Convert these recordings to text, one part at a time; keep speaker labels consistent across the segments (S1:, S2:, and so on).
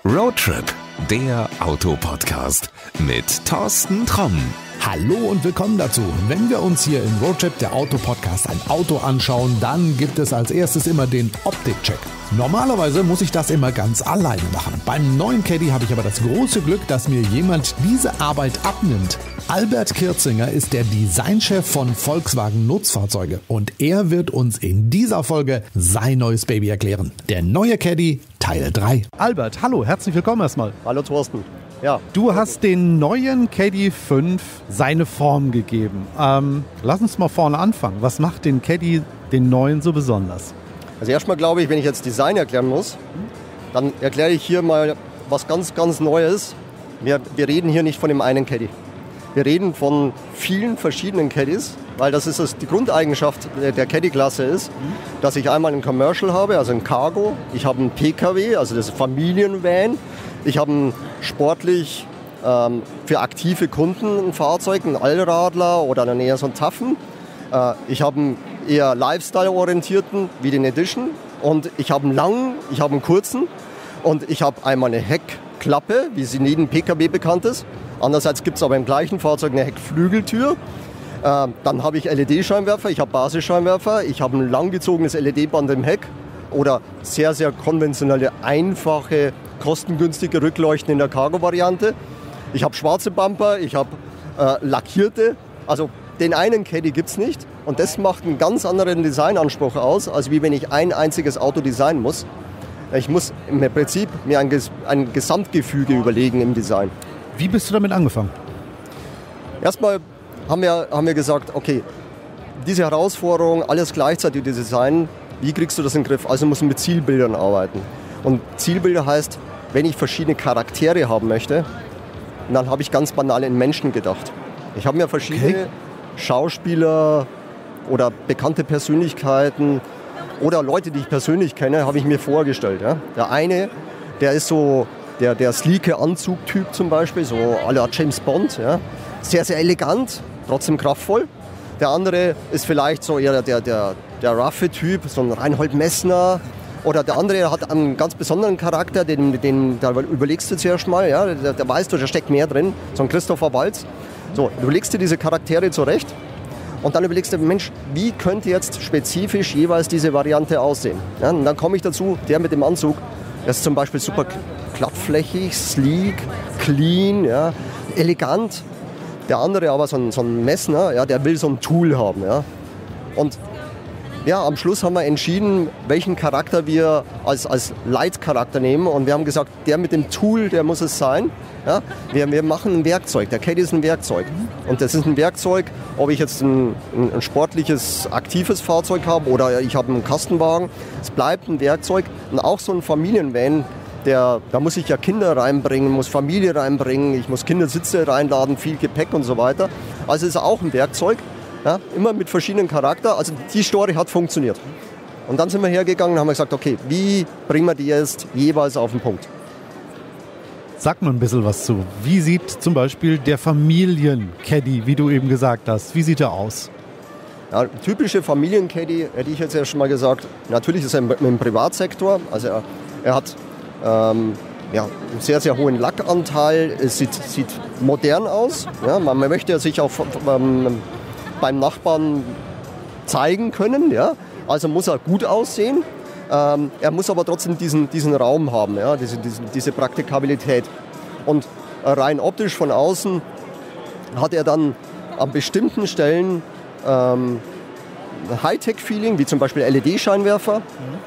S1: Roadtrip, der Autopodcast mit Thorsten Tromm.
S2: Hallo und willkommen dazu. Wenn wir uns hier in Roadtrip, der Autopodcast, ein Auto anschauen, dann gibt es als erstes immer den Optikcheck. Normalerweise muss ich das immer ganz alleine machen. Beim neuen Caddy habe ich aber das große Glück, dass mir jemand diese Arbeit abnimmt. Albert Kirzinger ist der Designchef von Volkswagen Nutzfahrzeuge und er wird uns in dieser Folge sein neues Baby erklären. Der neue Caddy Teil 3.
S3: Albert, hallo, herzlich willkommen erstmal.
S4: Hallo Thorsten. Ja.
S3: Du hast den neuen Caddy 5 seine Form gegeben. Lass uns mal vorne anfangen. Was macht den Caddy, den neuen, so besonders?
S4: Also erstmal glaube ich, wenn ich jetzt Design erklären muss, dann erkläre ich hier mal was ganz, ganz Neues. Wir reden hier nicht von dem einen Caddy. Wir reden von vielen verschiedenen Caddys, weil das ist die Grundeigenschaft der Caddy-Klasse ist, dass ich einmal ein Commercial habe, also ein Cargo, ich habe einen PKW, also das Familienvan, ich habe ein sportlich für aktive Kunden ein Fahrzeug, ein Allradler oder dann eher so ein Taffen. Ich habe einen eher Lifestyle-orientierten wie den Edition und ich habe einen langen, ich habe einen kurzen und ich habe einmal eine Heckklappe, wie sie neben PKW bekannt ist. Andererseits gibt es aber im gleichen Fahrzeug eine Heckflügeltür. Dann habe ich LED-Scheinwerfer, ich habe Basisscheinwerfer, ich habe ein langgezogenes LED-Band im Heck oder sehr, sehr konventionelle, einfache, kostengünstige Rückleuchten in der Cargo-Variante. Ich habe schwarze Bumper, ich habe lackierte. Also den einen Caddy gibt es nicht und das macht einen ganz anderen Designanspruch aus, als wie wenn ich ein einziges Auto designen muss. Ich muss im Prinzip mir ein Gesamtgefüge überlegen im Design.
S3: Wie bist du damit angefangen?
S4: Erstmal haben wir gesagt, okay, diese Herausforderung, alles gleichzeitig zu designen, wie kriegst du das in den Griff? Also musst du mit Zielbildern arbeiten. Und Zielbilder heißt, wenn ich verschiedene Charaktere haben möchte, dann habe ich ganz banal in Menschen gedacht. Ich habe mir verschiedene Schauspieler oder bekannte Persönlichkeiten oder Leute, die ich persönlich kenne, habe ich mir vorgestellt. Ja? Der eine, der ist so der sleeke Anzugtyp zum Beispiel, so à la James Bond. Ja? Sehr, sehr elegant, trotzdem kraftvoll. Der andere ist vielleicht so eher der roughe Typ, so ein Reinhold Messner. Oder der andere hat einen ganz besonderen Charakter, da überlegst du zuerst mal, ja? Der weißt du, da steckt mehr drin, so ein Christopher Waltz. So, du überlegst dir diese Charaktere zurecht und dann überlegst du, Mensch, wie könnte jetzt spezifisch jeweils diese Variante aussehen? Ja? Und dann komme ich dazu, der mit dem Anzug, der ist zum Beispiel super glattflächig, sleek, clean, ja? Elegant. Der andere aber so ein Messner, ja, der will so ein Tool haben. Ja? Und ja, am Schluss haben wir entschieden, welchen Charakter wir als Leitcharakter nehmen. Und wir haben gesagt, der mit dem Tool, der muss es sein. Ja? Wir machen ein Werkzeug. Der Caddy ist ein Werkzeug. Und das ist ein Werkzeug, ob ich jetzt ein sportliches, aktives Fahrzeug habe oder ich habe einen Kastenwagen. Es bleibt ein Werkzeug. Und auch so ein Familienvan, da muss ich ja Kinder reinbringen, muss Familie reinbringen, ich muss Kindersitze reinladen, viel Gepäck und so weiter. Also ist auch ein Werkzeug. Ja, immer mit verschiedenen Charakteren. Also die Story hat funktioniert. Und dann sind wir hergegangen und haben gesagt, okay, wie bringen wir die jetzt jeweils auf den Punkt?
S3: Sag mal ein bisschen was zu. Wie sieht zum Beispiel der Familien-Caddy, wie du eben gesagt hast, wie sieht er aus?
S4: Ja, typische Familien-Caddy, hätte ich jetzt ja schon mal gesagt, natürlich ist er im Privatsektor. Also er hat einen sehr, sehr hohen Lackanteil. Es sieht modern aus. Ja, man möchte sich auch beim Nachbarn zeigen können, ja? Also muss er gut aussehen. Er muss aber trotzdem diesen Raum haben, ja? diese Praktikabilität. Und rein optisch von außen hat er dann an bestimmten Stellen Hightech-Feeling, wie zum Beispiel LED-Scheinwerfer.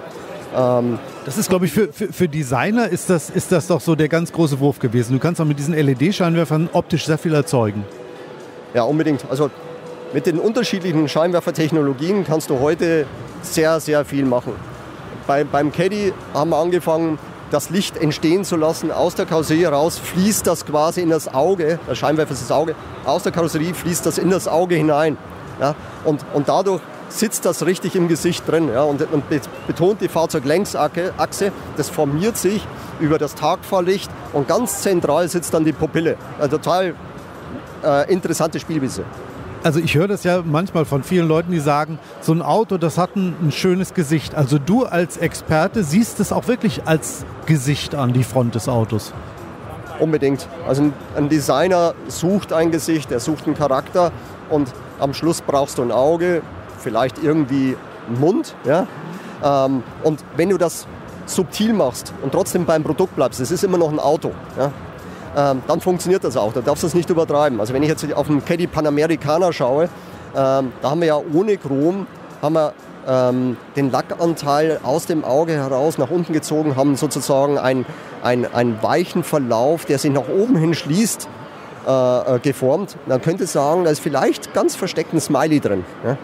S3: Das ist, glaube ich, für Designer ist das doch so der ganz große Wurf gewesen. Du kannst auch mit diesen LED-Scheinwerfern optisch sehr viel erzeugen.
S4: Ja, unbedingt. Also mit den unterschiedlichen Scheinwerfertechnologien kannst du heute sehr, sehr viel machen. Beim Caddy haben wir angefangen, das Licht entstehen zu lassen. Aus der Karosserie raus fließt das quasi in das Auge. Der Scheinwerfer ist das Auge. Aus der Karosserie fließt das in das Auge hinein. Ja? Und dadurch sitzt das richtig im Gesicht drin. Ja? Und betont die Fahrzeuglängsachse. Das formiert sich über das Tagfahrlicht und ganz zentral sitzt dann die Pupille. Eine total interessante Spielwiese.
S3: Also ich höre das ja manchmal von vielen Leuten, die sagen, so ein Auto, das hat ein schönes Gesicht. Also du als Experte siehst es auch wirklich als Gesicht an, die Front des Autos.
S4: Unbedingt. Also ein Designer sucht ein Gesicht, er sucht einen Charakter und am Schluss brauchst du ein Auge, vielleicht irgendwie einen Mund. Ja? Und wenn du das subtil machst und trotzdem beim Produkt bleibst, es ist immer noch ein Auto, ja? Dann funktioniert das auch. Da darfst du es nicht übertreiben. Also wenn ich jetzt auf den Caddy Panamericana schaue, da haben wir ja ohne Chrom haben wir, den Lackanteil aus dem Auge heraus nach unten gezogen, haben sozusagen einen weichen Verlauf, der sich nach oben hin schließt, geformt. Man könnte sagen, da ist vielleicht ganz versteckt ein Smiley drin. Ja?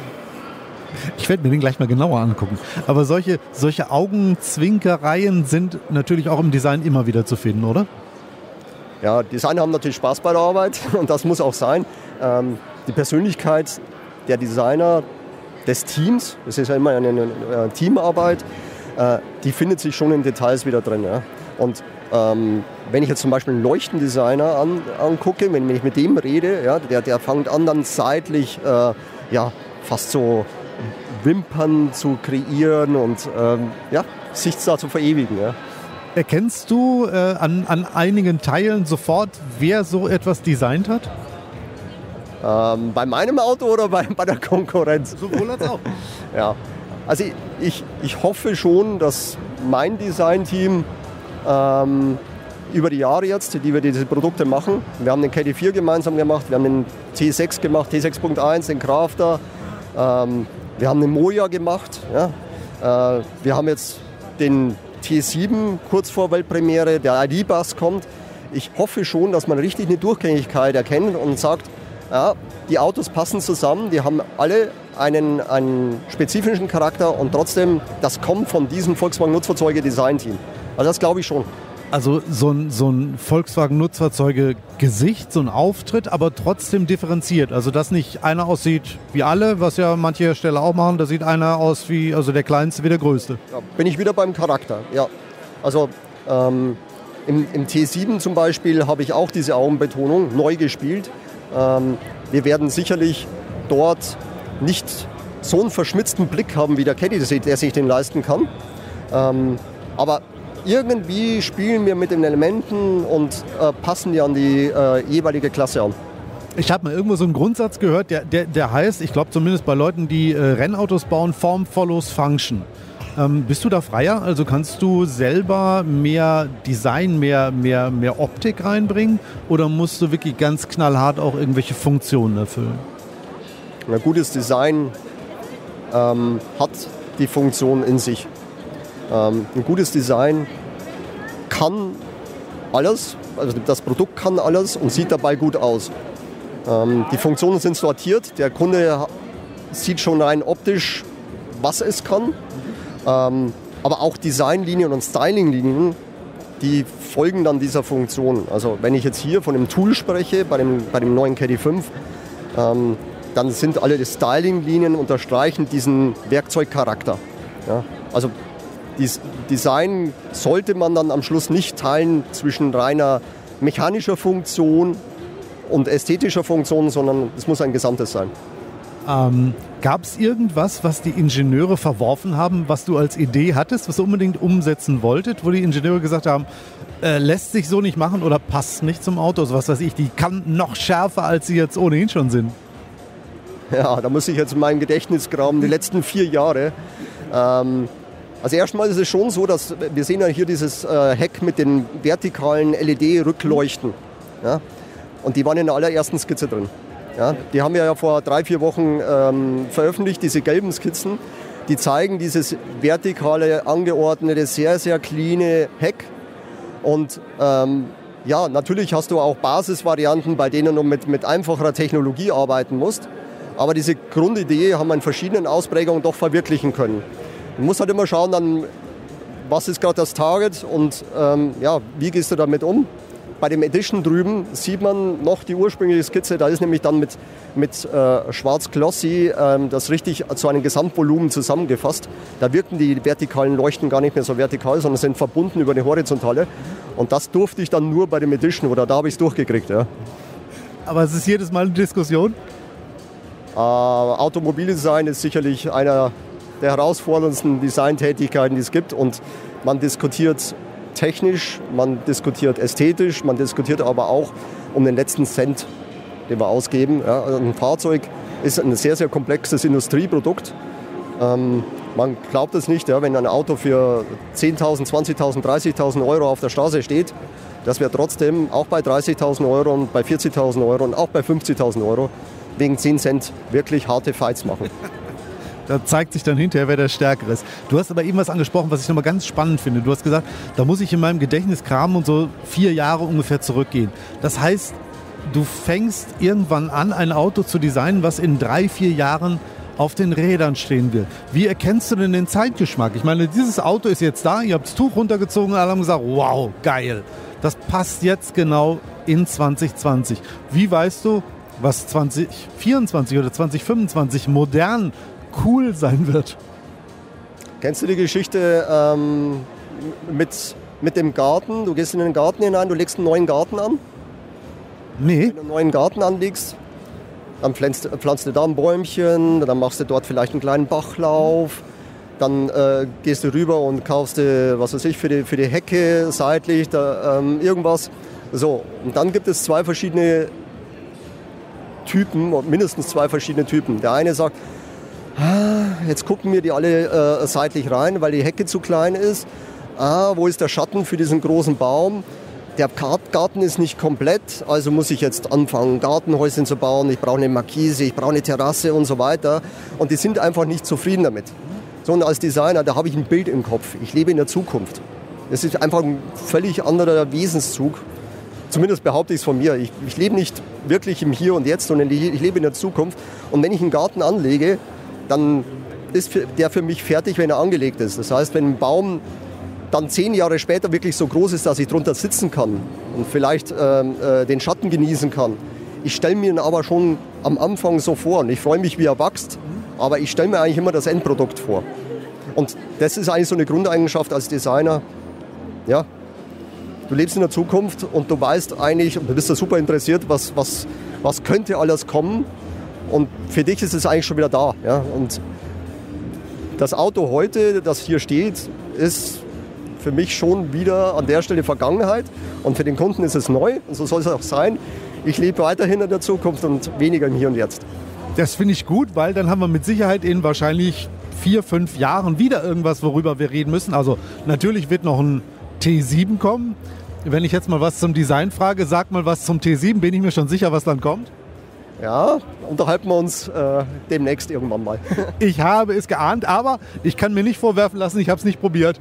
S3: Ich werde mir den gleich mal genauer angucken. Aber solche Augenzwinkereien sind natürlich auch im Design immer wieder zu finden, oder?
S4: Ja, Designer haben natürlich Spaß bei der Arbeit und das muss auch sein. Die Persönlichkeit der Designer, des Teams, das ist ja immer eine Teamarbeit, die findet sich schon in Details wieder drin. Ja? Und wenn ich jetzt zum Beispiel einen Leuchtendesigner angucke, wenn ich mit dem rede, ja, der fängt an dann seitlich fast so Wimpern zu kreieren und sich da zu verewigen. Ja.
S3: Erkennst du an einigen Teilen sofort, wer so etwas designt hat?
S4: Bei meinem Auto oder bei der Konkurrenz?
S3: Sowohl als auch.
S4: Ja, also ich hoffe schon, dass mein Designteam über die Jahre jetzt, die wir diese Produkte machen, wir haben den Caddy 4 gemeinsam gemacht, wir haben den T6 gemacht, T6.1, den Crafter, wir haben den Moja gemacht, ja? Wir haben jetzt den T7 kurz vor Weltpremiere, der ID-Bus kommt. Ich hoffe schon, dass man richtig eine Durchgängigkeit erkennt und sagt, ja, die Autos passen zusammen, die haben alle einen spezifischen Charakter und trotzdem, das kommt von diesem Volkswagen-Nutzfahrzeuge-Design-Team. Also das glaube ich schon.
S3: Also so ein Volkswagen-Nutzfahrzeuge-Gesicht, so ein Auftritt, aber trotzdem differenziert. Also dass nicht einer aussieht wie alle, was ja manche Hersteller auch machen, da sieht einer aus wie, also der Kleinste wie der Größte.
S4: Ja, bin ich wieder beim Charakter, ja. Also im T7 zum Beispiel habe ich auch diese Augenbetonung neu gespielt. Wir werden sicherlich dort nicht so einen verschmitzten Blick haben wie der Caddy, der sich den leisten kann. Aber irgendwie spielen wir mit den Elementen und passen die an die jeweilige Klasse an.
S3: Ich habe mal irgendwo so einen Grundsatz gehört, der heißt, ich glaube zumindest bei Leuten, die Rennautos bauen, Form follows Function. Bist du da freier? Also kannst du selber mehr Design, mehr Optik reinbringen oder musst du wirklich ganz knallhart auch irgendwelche Funktionen erfüllen?
S4: Ein gutes Design hat die Funktion in sich. Ein gutes Design kann alles, also das Produkt kann alles und sieht dabei gut aus. Die Funktionen sind sortiert, der Kunde sieht schon rein optisch, was es kann. Aber auch Designlinien und Stylinglinien, die folgen dann dieser Funktion. Also wenn ich jetzt hier von dem Tool spreche, bei dem neuen Caddy 5, dann sind alle die Stylinglinien unterstreichen diesen Werkzeugcharakter. Ja? Also Design sollte man dann am Schluss nicht teilen zwischen reiner mechanischer Funktion und ästhetischer Funktion, sondern es muss ein Gesamtes sein.
S3: Gab es irgendwas, was die Ingenieure verworfen haben, was du als Idee hattest, was du unbedingt umsetzen wolltet, wo die Ingenieure gesagt haben, lässt sich so nicht machen oder passt nicht zum Auto? Also was weiß ich, die kann noch schärfer, als sie jetzt ohnehin schon sind.
S4: Ja, da muss ich jetzt in meinem Gedächtnis graben, die letzten 4 Jahre. Also erstmal ist es schon so, dass wir sehen ja hier dieses Heck mit den vertikalen LED-Rückleuchten. Ja? Und die waren in der allerersten Skizze drin. Ja? Die haben wir ja vor 3-4 Wochen veröffentlicht, diese gelben Skizzen. Die zeigen dieses vertikale, angeordnete, sehr, sehr cleane Heck. Und ja, natürlich hast du auch Basisvarianten, bei denen du mit einfacherer Technologie arbeiten musst. Aber diese Grundidee haben wir in verschiedenen Ausprägungen doch verwirklichen können. Man muss halt immer schauen, dann, was ist gerade das Target und ja, wie gehst du damit um. Bei dem Edition drüben sieht man noch die ursprüngliche Skizze, da ist nämlich dann mit Schwarz Glossy das richtig zu einem Gesamtvolumen zusammengefasst. Da wirken die vertikalen Leuchten gar nicht mehr so vertikal, sondern sind verbunden über eine horizontale. Und das durfte ich dann nur bei dem Edition, oder da habe ich es durchgekriegt. Ja.
S3: Aber es ist jedes Mal eine Diskussion?
S4: Automobildesign ist sicherlich einer der herausforderndsten Designtätigkeiten, die es gibt. Und man diskutiert technisch, man diskutiert ästhetisch, man diskutiert aber auch um den letzten Cent, den wir ausgeben. Ja, ein Fahrzeug ist ein sehr, sehr komplexes Industrieprodukt. Man glaubt es nicht, ja, wenn ein Auto für 10.000, 20.000, 30.000 Euro auf der Straße steht, dass wir trotzdem auch bei 30.000 Euro und bei 40.000 Euro und auch bei 50.000 Euro wegen 10 Cent wirklich harte Fights machen.
S3: Da zeigt sich dann hinterher, wer der Stärkere ist. Du hast aber eben was angesprochen, was ich nochmal ganz spannend finde. Du hast gesagt, da muss ich in meinem Gedächtnis kramen und so 4 Jahre ungefähr zurückgehen. Das heißt, du fängst irgendwann an, ein Auto zu designen, was in 3, 4 Jahren auf den Rädern stehen will. Wie erkennst du denn den Zeitgeschmack? Ich meine, dieses Auto ist jetzt da, ihr habt das Tuch runtergezogen und alle haben gesagt, wow, geil. Das passt jetzt genau in 2020. Wie weißt du, was 2024 oder 2025 modern cool sein wird?
S4: Kennst du die Geschichte mit dem Garten? Du gehst in den Garten hinein, du legst einen neuen Garten an.
S3: Nee.
S4: Wenn du einen neuen Garten anlegst, dann pflanzt du da ein Bäumchen, dann machst du dort vielleicht einen kleinen Bachlauf, dann gehst du rüber und kaufst was weiß ich, für die Hecke seitlich irgendwas. So, und dann gibt es 2 verschiedene Typen, mindestens 2 verschiedene Typen. Der eine sagt, jetzt gucken wir die alle seitlich rein, weil die Hecke zu klein ist. Wo ist der Schatten für diesen großen Baum? Der Garten ist nicht komplett, also muss ich jetzt anfangen, Gartenhäuschen zu bauen. Ich brauche eine Markise, ich brauche eine Terrasse und so weiter. Und die sind einfach nicht zufrieden damit. So, und als Designer, da habe ich ein Bild im Kopf. Ich lebe in der Zukunft. Das ist einfach ein völlig anderer Wesenszug. Zumindest behaupte ich es von mir. Ich lebe nicht wirklich im Hier und Jetzt, sondern ich lebe in der Zukunft. Und wenn ich einen Garten anlege, dann ist der für mich fertig, wenn er angelegt ist. Das heißt, wenn ein Baum dann 10 Jahre später wirklich so groß ist, dass ich drunter sitzen kann und vielleicht den Schatten genießen kann. Ich stelle mir ihn aber schon am Anfang so vor und ich freue mich, wie er wächst, aber ich stelle mir eigentlich immer das Endprodukt vor. Und das ist eigentlich so eine Grundeigenschaft als Designer. Ja, du lebst in der Zukunft und du weißt eigentlich, und du bist da super interessiert, was könnte alles kommen, und für dich ist es eigentlich schon wieder da. Ja? Und das Auto heute, das hier steht, ist für mich schon wieder an der Stelle Vergangenheit, und für den Kunden ist es neu, und so soll es auch sein. Ich lebe weiterhin in der Zukunft und weniger im Hier und Jetzt.
S3: Das finde ich gut, weil dann haben wir mit Sicherheit in wahrscheinlich 4, 5 Jahren wieder irgendwas, worüber wir reden müssen. Also natürlich wird noch ein T7 kommen. Wenn ich jetzt mal was zum Design frage, sag mal was zum T7, bin ich mir schon sicher, was dann kommt?
S4: Ja, unterhalten wir uns demnächst irgendwann mal.
S3: Ich habe es geahnt, aber ich kann mir nicht vorwerfen lassen, ich habe es nicht probiert.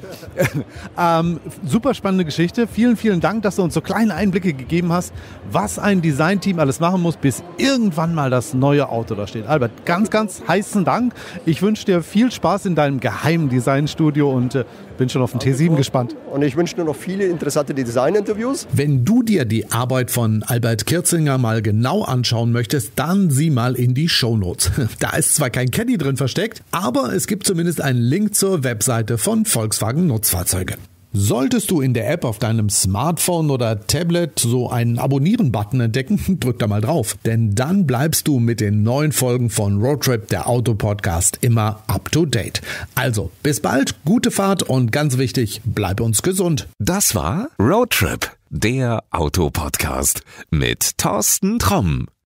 S3: Super spannende Geschichte. Vielen, vielen Dank, dass du uns so kleine Einblicke gegeben hast, was ein Designteam alles machen muss, bis irgendwann mal das neue Auto da steht. Albert, ganz, ganz heißen Dank. Ich wünsche dir viel Spaß in deinem geheimen Designstudio und bin schon auf den T7 gespannt.
S4: Und ich wünsche dir noch viele interessante Designinterviews.
S2: Wenn du dir die Arbeit von Albert Kirzinger mal genau anschauen möchtest, dann sieh mal in die Shownotes. Da ist zwar kein Caddy drin versteckt, aber es gibt zumindest einen Link zur Webseite von Volkswagen Nutzfahrzeuge. Solltest du in der App auf deinem Smartphone oder Tablet so einen Abonnieren-Button entdecken, drück da mal drauf. Denn dann bleibst du mit den neuen Folgen von Roadtrip, der Auto-Podcast, immer up to date. Also, bis bald, gute Fahrt und ganz wichtig, bleib uns gesund.
S1: Das war Roadtrip, der Auto-Podcast mit Thorsten Tromm.